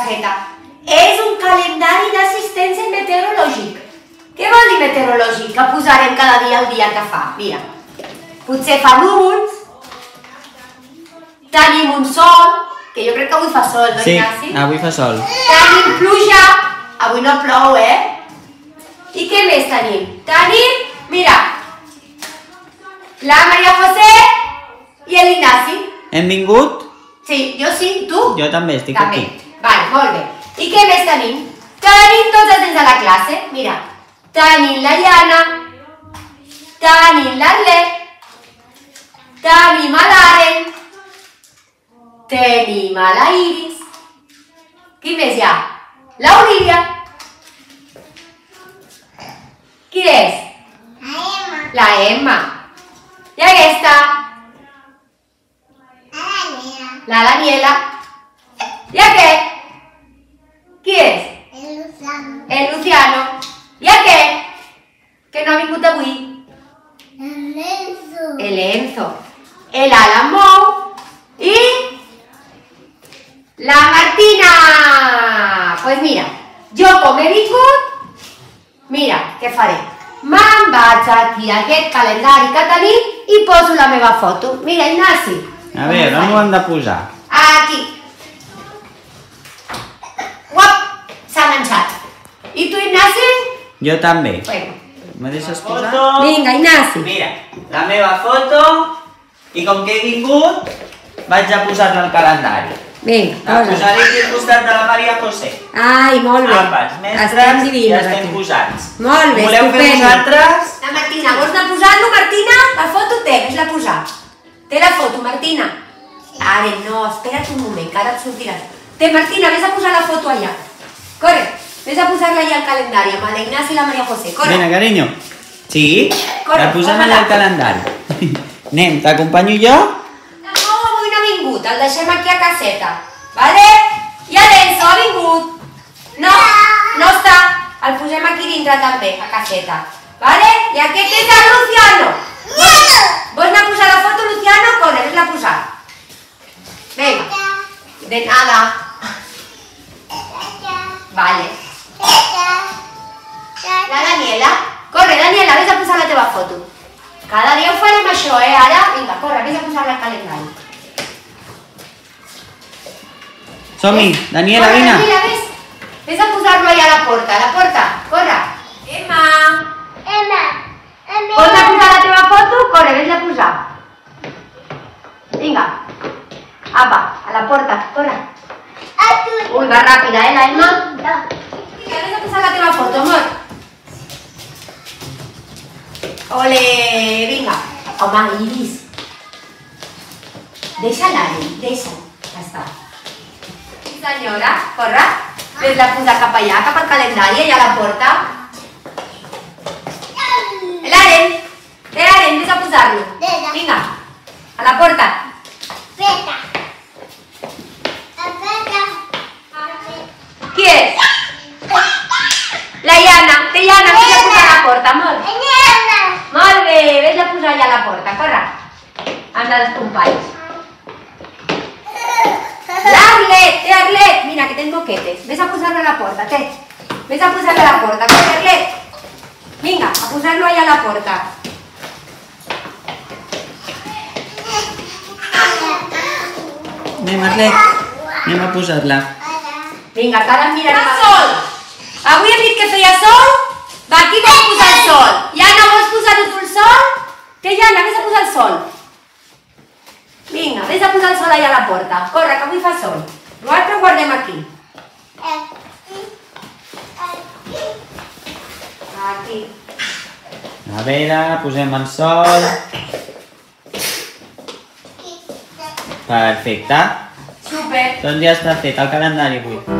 caseta. És un calendari d'assistència meteorològic. Què vol dir meteorològic? Que posarem cada dia el dia que fa. Mira, potser fa núvols, tenim un sol, que jo crec que avui fa sol, no, Ignasi? Sí, avui fa sol. Tenim pluja, avui no plou, I què més tenim? Tenim, mira, la Maria José i l'Ignasi. Hem vingut? Sí, jo sí, tu? Jo també estic aquí. Vale, molt bé. I què més tenim? Tenim tots els nens de la classe. Mira, tenim la Iana, tenim l'Arlet, tenim l'Aren, tenim la Iris. Qui més hi ha? L'Olivia. Qui és? La Emma. I aquesta? La Daniela. I aquest? Qui és? El Luciano. I aquest? Que no ha vingut avui? El Enzo. El Alan Mou. I la Martina. Pues mira, jo com he vingut, mira, què faré? Me'n vaig aquí a aquest calendari que tenim i poso la meva foto. Mira, Ignasi. A veure, on ho hem de posar? Aquí. Uap, s'ha enganxat. I tu, Ignasi? Jo també. Bueno. Me deixes posar? Vinga, Ignasi. Mira, la meva foto i com que he vingut vaig a posar-la al calendari. Vinga, La posaré aquí al costat de la Maria José. Ai, molt bé. Amb els mestres Estem ja divines estem aquí. posats. Molt bé, Voleu fer vosaltres? La Martina, vols anar posant-lo, Martina? La foto té, vés-la posar. Té la foto, Martina? Ara no, espera't un moment, que ara et sortiràs. Té, Martina, vés a posar la foto allà. Corre, vés a posar-la allà al calendari, amb l'Ignasi i la Maria José. Corre. Vinga, carinyo. Sí? Corre, La posem posa-la. allà al calendari. Anem, t'acompanyo jo? No, avui no ha vingut, el deixem aquí a caseta. Vale? I l'Enzo ha vingut. No, no està. El posem aquí dintre també, a caseta. Vale? I aquest és el Luciano. Vols anar a posar la foto, Luciano? Corre, vés-la a posar. Vinga. De nada. Vale. La Daniela. Corre, Daniela, vés a posar la teva foto. Cada dia ho farem això, Ara, vinga, corre, vés a posar-la al calendari. Som-hi, Daniela, Corre, vine. Daniela, vés a posar-lo allà a la porta, corre. Emma. Vols anar a posar la teva foto? Corre, vés-la a posar. Vinga. Apa, a la porta, corre. Ui, va ràpida, la Emma? Vinga, vés a posar la teva foto, amor. Ole, vinga. Home, Iris. Deixa-la, deixa. Ja està. Sí, senyora, corre. Vés-la a posar cap allà, cap al calendari, allà a la porta. L'Aren, vés a posar-lo. Vinga, a la porta. Qui és? La Iana. Té Iana, vés a posar a la porta, amor. Molt bé, vés a posar allà a la porta, corre. Amb els companys. L'Arlet, té Arlet. Mira, que tens boquetes. Vés a posar-lo a la porta, té. Vés a posar-lo a la porta, corre, Arlet. Vinga, a posar-lo allà a la porta. Anem, Arlet. Anem a posar-la. Vinga, que ara em mirarem el sol. Avui hem dit que feia sol. Va, aquí vols posar el sol. Iana, vols posar-ho tu el sol? Té, Iana, vés a posar el sol. Vinga, vés a posar el sol allà a la porta. Corre, que avui fa sol. Nosaltres ho guardem aquí. Aquí. A veure, posem el sol. Perfecte. Super. Doncs ja està fet el calendari avui.